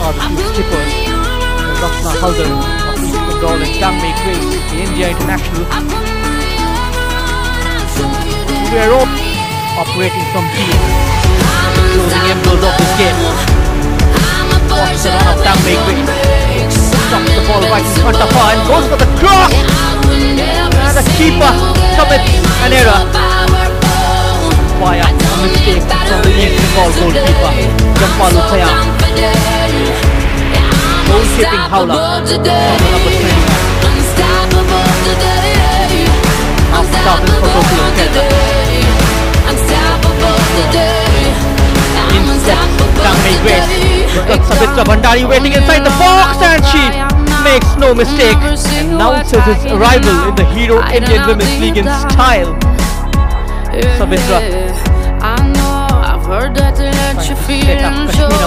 are the two skippers. Rachna Haldar of East Bengal and Dangmei Grace, the India international. We are all operating from deep, closing embers of this game. Watch the run of Dangmei Grace. Stops the ball right in front of her and goes for the cross. And the keeper commits an error via a mistake from the East Bengal goalkeeper, Gokulam. Goal-keeping howler from the number 20. After starting for Gokulam Kerela. Instead, Dangmei Grace got Sabitra Bhandari waiting inside the box, and she makes no mistake, announces his arrival in the Hero Indian Women's League in style. Sabitra